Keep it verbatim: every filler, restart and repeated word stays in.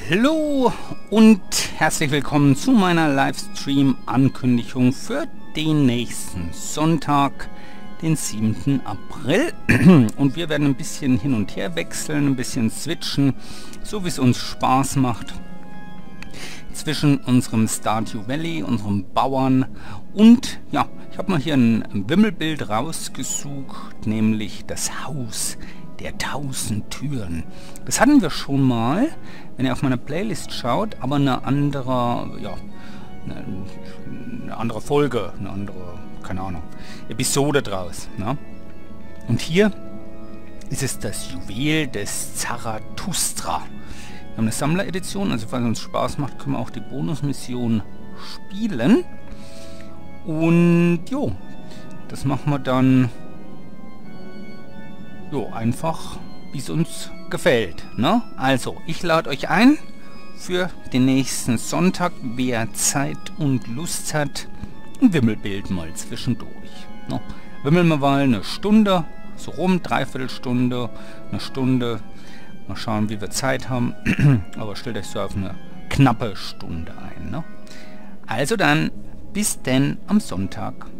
Hallo und herzlich willkommen zu meiner Livestream-Ankündigung für den nächsten Sonntag, den siebten April. Und wir werden ein bisschen hin und her wechseln, ein bisschen switchen, so wie es uns Spaß macht, zwischen unserem Stardew Valley, unserem Bauern und, ja, ich habe mal hier ein Wimmelbild rausgesucht, nämlich das Haus der tausend Türen. Das hatten wir schon mal, wenn ihr auf meine Playlist schaut, aber eine andere, ja, eine, eine andere Folge, eine andere, keine Ahnung, Episode draus. Ne? Und hier ist es das Juwel des Zarathustra. Wir haben eine Sammleredition, also falls es uns Spaß macht, können wir auch die Bonusmission spielen. Und jo, das machen wir dann jo, einfach, wie es uns gefällt. Ne? Also, ich lade euch ein für den nächsten Sonntag, wer Zeit und Lust hat, ein Wimmelbild mal zwischendurch. Ne? Wimmeln wir mal eine Stunde, so rum, Dreiviertelstunde, eine Stunde. Mal schauen, wie wir Zeit haben. Aber stellt euch so auf eine knappe Stunde ein. Ne? Also dann, bis denn am Sonntag.